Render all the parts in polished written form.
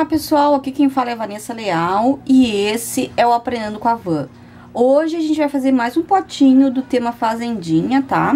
pessoal, aqui quem fala é a Vanessa Leal e esse é o Aprendendo com a Van. Hoje a gente vai fazer mais um potinho do tema fazendinha, tá?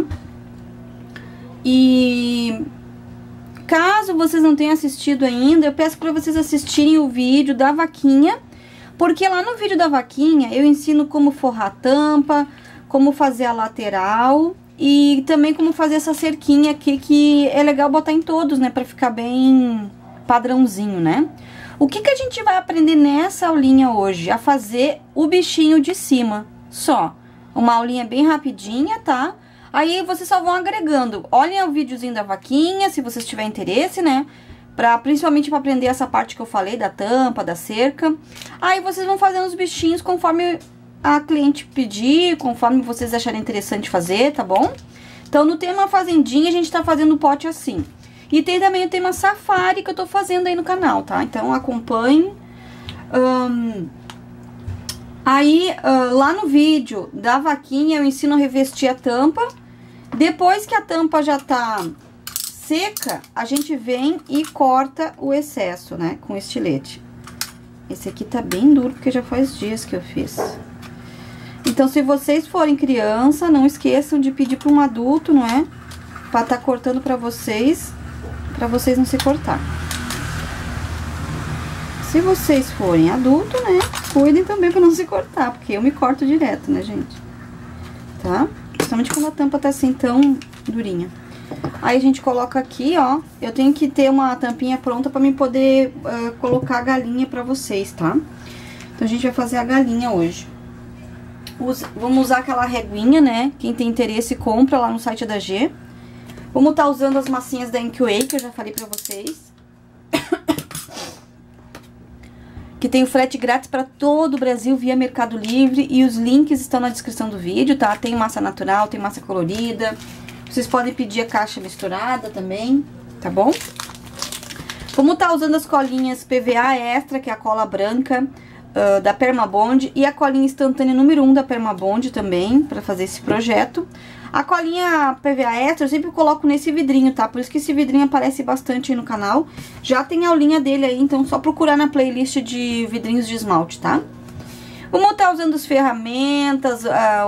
E caso vocês não tenham assistido ainda, eu peço para vocês assistirem o vídeo da vaquinha, porque lá no vídeo da vaquinha eu ensino como forrar a tampa, como fazer a lateral e também como fazer essa cerquinha aqui, que é legal botar em todos, né, para ficar bem padrãozinho, né? O que a gente vai aprender nessa aulinha hoje? A fazer o bichinho de cima, só. Uma aulinha bem rapidinha, tá? Aí vocês só vão agregando. Olhem o videozinho da vaquinha, se vocês tiverem interesse, né? Principalmente para aprender essa parte que eu falei, da tampa, da cerca. Aí vocês vão fazendo os bichinhos conforme a cliente pedir, conforme vocês acharem interessante fazer, tá bom? Então, no tema fazendinha, a gente tá fazendo o pote assim. E tem também o tema safari que eu tô fazendo aí no canal, tá? Então, acompanhem. Lá no vídeo da vaquinha, eu ensino a revestir a tampa. Depois que a tampa já tá seca, a gente vem e corta o excesso, né? Com estilete. Esse aqui tá bem duro, porque já faz dias que eu fiz. Então, se vocês forem criança, não esqueçam de pedir para um adulto, não é? Pra tá cortando pra vocês não se cortar. Se vocês forem adulto, né, cuidem também pra não se cortar, porque eu me corto direto, né, gente? Tá? Principalmente quando a tampa tá assim tão durinha. Aí a gente coloca aqui, ó, eu tenho que ter uma tampinha pronta pra mim poder colocar a galinha pra vocês, tá? Então a gente vai fazer a galinha hoje. Vamos usar aquela reguinha, né? Quem tem interesse compra lá no site da G. Vamos estar usando as massinhas da NQA, que eu já falei pra vocês. Que tem o frete grátis para todo o Brasil via Mercado Livre. E os links estão na descrição do vídeo, tá? Tem massa natural, tem massa colorida. Vocês podem pedir a caixa misturada também, tá bom? Vamos estar usando as colinhas PVA Extra, que é a cola branca da Permabond. E a colinha instantânea número 1 da Permabond também, para fazer esse projeto. A colinha PVA Extra eu sempre coloco nesse vidrinho, tá? Por isso que esse vidrinho aparece bastante aí no canal. Já tem a aulinha dele aí, então só procurar na playlist de vidrinhos de esmalte, tá? Vamos estar usando as ferramentas,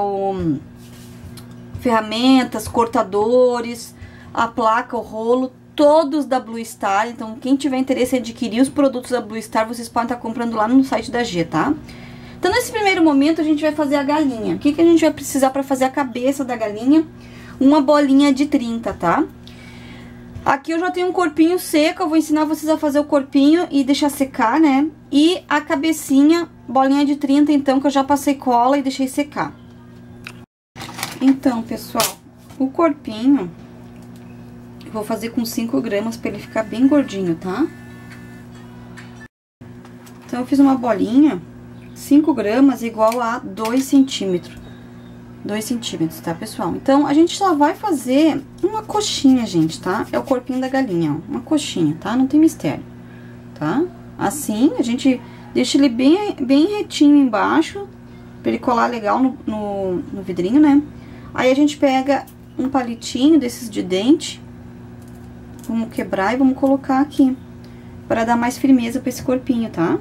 cortadores, a placa, o rolo, todos da Blue Star. Então, quem tiver interesse em adquirir os produtos da Blue Star, vocês podem estar comprando lá no site da G, tá? Então, nesse primeiro momento, a gente vai fazer a galinha. O que a gente vai precisar para fazer a cabeça da galinha? Uma bolinha de 30, tá? Aqui eu já tenho um corpinho seco, eu vou ensinar vocês a fazer o corpinho e deixar secar, né? E a cabecinha, bolinha de 30, então, que eu já passei cola e deixei secar. Então, pessoal, o corpinho eu vou fazer com 5 gramas para ele ficar bem gordinho, tá? Então, eu fiz uma bolinha... 5 gramas igual a 2 centímetros. 2 centímetros, tá, pessoal? Então, a gente só vai fazer uma coxinha, gente, tá? É o corpinho da galinha, ó. Uma coxinha, tá? Não tem mistério, tá? Assim, a gente deixa ele bem retinho embaixo, pra ele colar legal no vidrinho, né? Aí, a gente pega um palitinho desses de dente. Vamos quebrar e vamos colocar aqui. Pra dar mais firmeza pra esse corpinho, tá?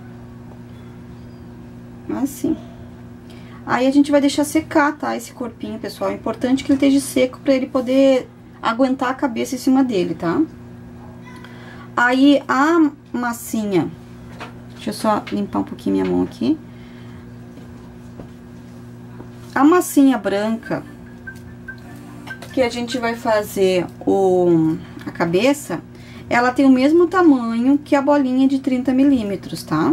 Assim. Aí a gente vai deixar secar, tá? Esse corpinho, pessoal. É importante que ele esteja seco pra ele poder aguentar a cabeça em cima dele, tá? Aí a massinha... Deixa eu só limpar um pouquinho minha mão aqui. A massinha branca, que a gente vai fazer a cabeça, ela tem o mesmo tamanho que a bolinha de 30 milímetros, tá?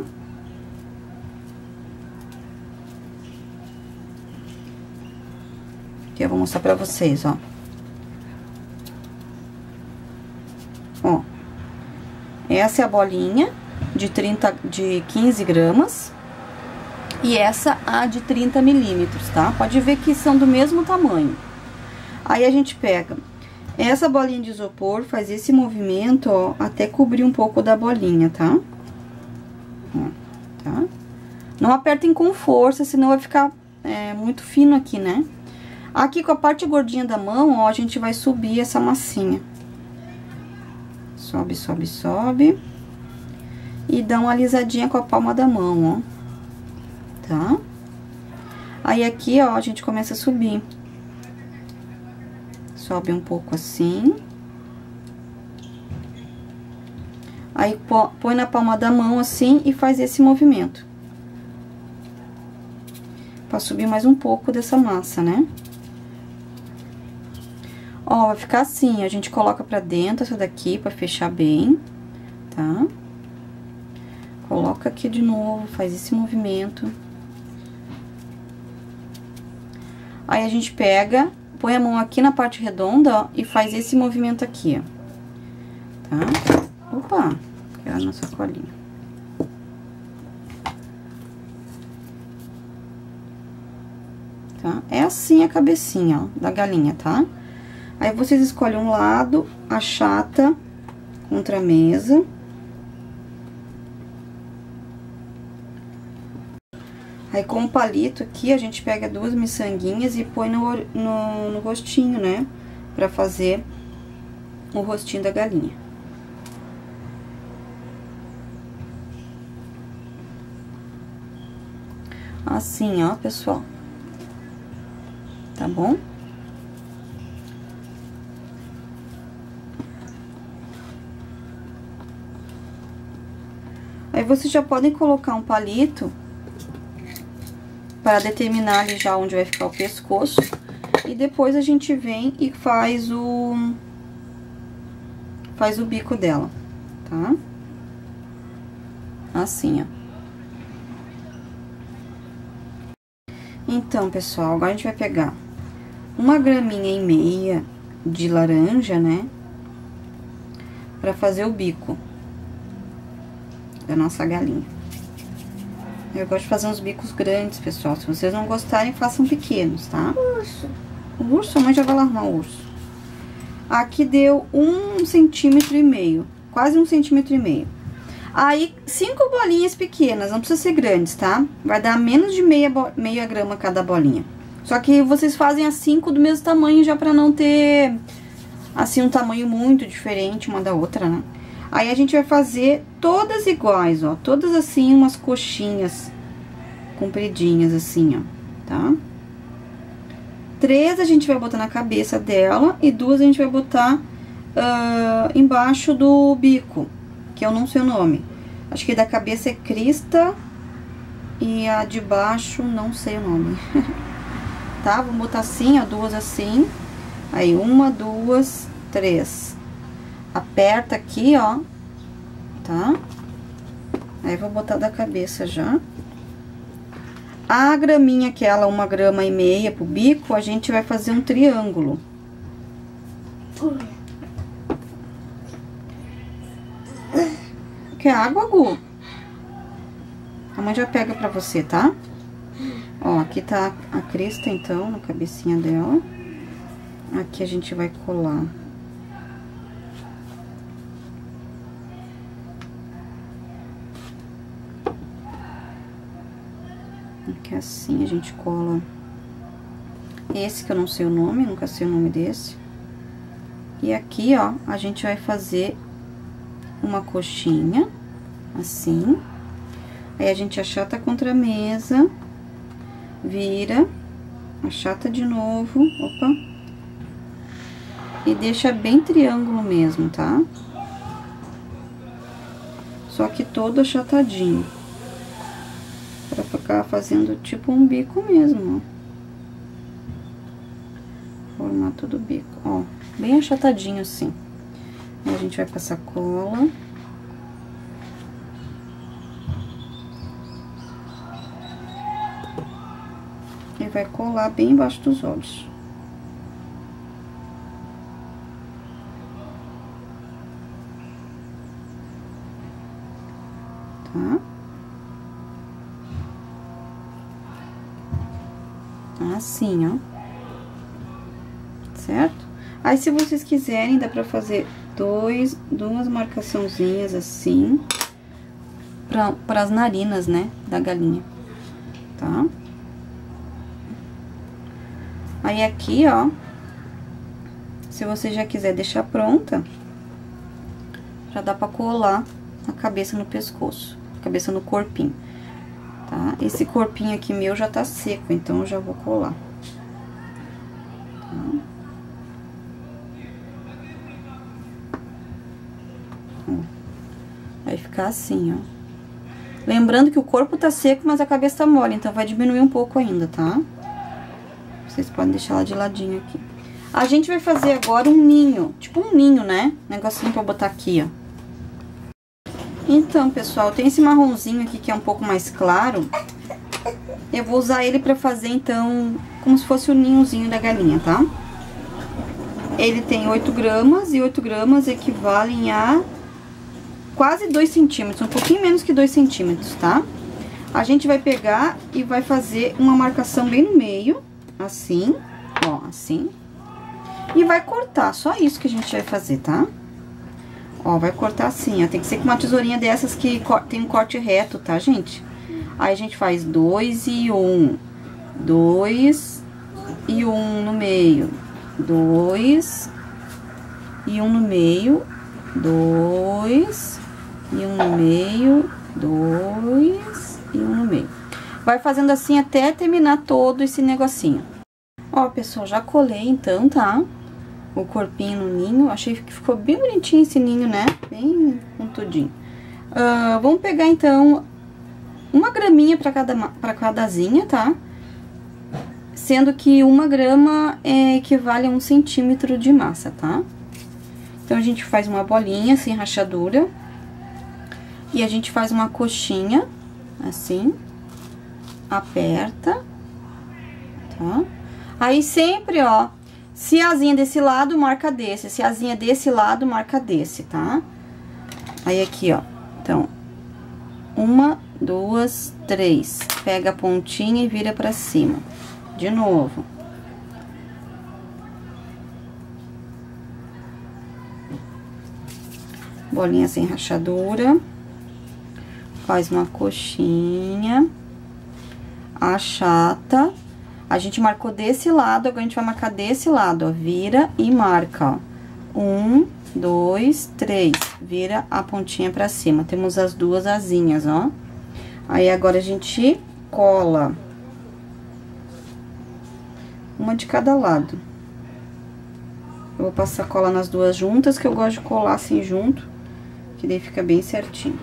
Que eu vou mostrar pra vocês, ó. Ó. Essa é a bolinha de 15 gramas. E essa a de 30 milímetros, tá? Pode ver que são do mesmo tamanho. Aí a gente pega essa bolinha de isopor, faz esse movimento, ó, até cobrir um pouco da bolinha, tá? Ó, tá? Não apertem com força, senão vai ficar muito fino aqui, né? Aqui com a parte gordinha da mão, ó, a gente vai subir essa massinha. Sobe, sobe, sobe. e dá uma alisadinha com a palma da mão, ó. Tá? Aí aqui, ó, a gente começa a subir. Sobe um pouco assim. Aí, põe na palma da mão assim e faz esse movimento. Pra subir mais um pouco dessa massa, né? Ó, vai ficar assim, a gente coloca pra dentro essa daqui pra fechar bem, tá? Coloca aqui de novo, faz esse movimento. Aí, a gente pega, põe a mão aqui na parte redonda, ó, e faz esse movimento aqui, ó. Tá? Opa, que é a nossa colinha. Tá? É assim a cabecinha, ó, da galinha, tá? Aí, vocês escolhem um lado, achata contra a mesa. Aí, com o palito aqui, a gente pega 2 miçanguinhas e põe no rostinho, né? Pra fazer o rostinho da galinha. Assim, ó, pessoal. Tá bom? Aí, vocês já podem colocar um palito para determinar ali já onde vai ficar o pescoço. E depois a gente vem e faz o bico dela, tá? Assim, ó. Então, pessoal, agora a gente vai pegar 1,5 gramas de laranja, né? Pra fazer o bico da nossa galinha. Eu gosto de fazer uns bicos grandes, pessoal. Se vocês não gostarem, façam pequenos, tá? Urso. O urso, a mãe já vai lá arrumar o urso. Aqui deu 1,5 centímetro, quase 1,5 centímetro. Aí, 5 bolinhas pequenas, não precisa ser grandes, tá? Vai dar menos de meia grama cada bolinha. Só que vocês fazem as 5 do mesmo tamanho, já pra não ter, assim, um tamanho muito diferente uma da outra, né? Aí, a gente vai fazer todas iguais, ó. Todas assim, umas coxinhas compridinhas, assim, ó, tá? 3 a gente vai botar na cabeça dela e 2 a gente vai botar embaixo do bico, que eu não sei o nome. Acho que da cabeça é crista e a de baixo não sei o nome. Tá? Vou botar assim, ó, 2 assim. Aí, 1, 2, 3. Aperta aqui, ó, tá? Aí, vou botar da cabeça já. A graminha, aquela 1,5 gramas pro bico, a gente vai fazer um triângulo. Quer água, Gu? A mãe já pega pra você, tá? Ó, aqui tá a crista, então, na cabecinha dela. Aqui a gente vai colar. Aqui assim a gente cola esse que eu não sei o nome, nunca sei o nome desse. E aqui, ó, a gente vai fazer uma coxinha, assim. Aí, a gente achata contra a mesa, vira, achata de novo, opa. E deixa bem triângulo mesmo, tá? Só que todo achatadinho. Pra ficar fazendo tipo um bico mesmo, ó. Formato do bico, ó. Bem achatadinho assim. Aí, a gente vai passar cola. E vai colar bem embaixo dos olhos. Tá? Assim, ó. Certo? Aí, se vocês quiserem, dá pra fazer duas marcaçãozinhas assim, para as narinas, né, da galinha, tá? Aí, aqui, ó, se você já quiser deixar pronta, já dá pra colar a cabeça no pescoço, a cabeça no corpinho, tá? Esse corpinho aqui meu já tá seco, então eu já vou colar. Tá? Vai ficar assim, ó. Lembrando que o corpo tá seco, mas a cabeça tá mole, então vai diminuir um pouco ainda, tá? Vocês podem deixar ela de ladinho aqui. A gente vai fazer agora um ninho, tipo um ninho, né? Negocinho pra botar aqui, ó. Então, pessoal, tem esse marronzinho aqui que é um pouco mais claro. Eu vou usar ele pra fazer, então, como se fosse o ninhozinho da galinha, tá? Ele tem 8 gramas e 8 gramas equivalem a quase 2 centímetros, um pouquinho menos que 2 centímetros, tá? A gente vai pegar e vai fazer uma marcação bem no meio, assim, ó, assim. E vai cortar, só isso que a gente vai fazer, tá? Ó, vai cortar assim, ó, tem que ser com uma tesourinha dessas que tem um corte reto, tá, gente? Aí a gente faz 2 e 1, 2 e 1 no meio, 2 e 1 no meio, 2 e 1 no meio, 2 e 1 no meio. Vai fazendo assim até terminar todo esse negocinho. Ó, pessoal, já colei então, tá? O corpinho no ninho. Achei que ficou bem bonitinho esse ninho, né? Bem pontudinho. Vamos pegar então 1 graminha pra cada asinha, tá? Sendo que 1 grama equivale a 1 centímetro de massa, tá? Então, a gente faz uma bolinha sem rachadura. E a gente faz uma coxinha, assim. Aperta. Tá? Aí, sempre, ó, se a asinha desse lado, marca desse. Se a asinha desse lado, marca desse, tá? Aí, aqui, ó. Então, 1, 2, 3. Pega a pontinha e vira pra cima. De novo. Bolinha sem rachadura. Faz uma coxinha. Achata. A gente marcou desse lado, agora a gente vai marcar desse lado, ó. Vira e marca, ó. 1, 2, 3. Vira a pontinha pra cima. Temos as 2 asinhas, ó. Aí, agora a gente cola. Uma de cada lado. Eu vou passar cola nas 2 juntas, que eu gosto de colar assim junto. Que daí fica bem certinho.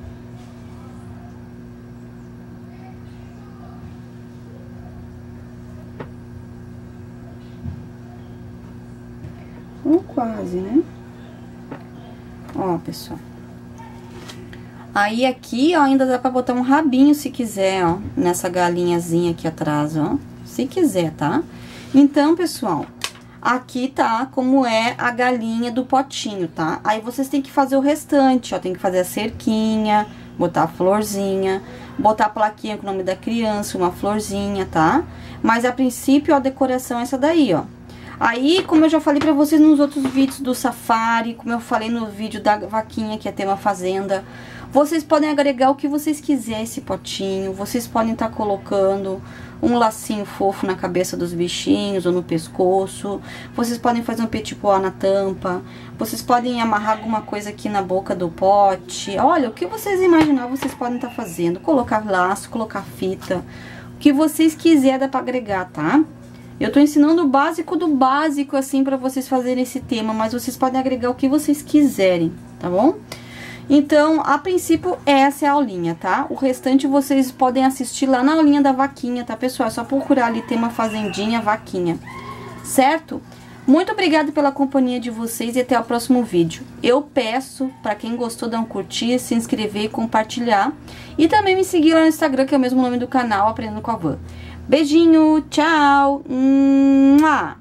Ou quase, né? Ó, pessoal. Aí, aqui, ó, ainda dá pra botar um rabinho, se quiser, ó. Nessa galinhazinha aqui atrás, ó. Se quiser, tá? Então, pessoal, aqui tá como é a galinha do potinho, tá? Aí, vocês têm que fazer o restante, ó. Tem que fazer a cerquinha, botar a florzinha, botar a plaquinha com o nome da criança, uma florzinha, tá? Mas, a princípio, ó, a decoração é essa daí, ó. Aí, como eu já falei pra vocês nos outros vídeos do safari, como eu falei no vídeo da vaquinha, que é tema fazenda, vocês podem agregar o que vocês quiserem esse potinho, vocês podem estar colocando um lacinho fofo na cabeça dos bichinhos ou no pescoço, vocês podem fazer um petit pois na tampa, vocês podem amarrar alguma coisa aqui na boca do pote. Olha, o que vocês imaginar, vocês podem estar fazendo, colocar laço, colocar fita, o que vocês quiserem dá pra agregar, tá? Eu tô ensinando o básico do básico, assim, pra vocês fazerem esse tema, mas vocês podem agregar o que vocês quiserem, tá bom? Então, a princípio, essa é a aulinha, tá? O restante vocês podem assistir lá na aulinha da vaquinha, tá, pessoal? É só procurar ali, tema fazendinha, vaquinha, certo? Muito obrigada pela companhia de vocês e até o próximo vídeo. Eu peço, pra quem gostou, dar um curtir, se inscrever e compartilhar. E também me seguir lá no Instagram, que é o mesmo nome do canal, Aprendendo com a Van. Beijinho, tchau! Mua!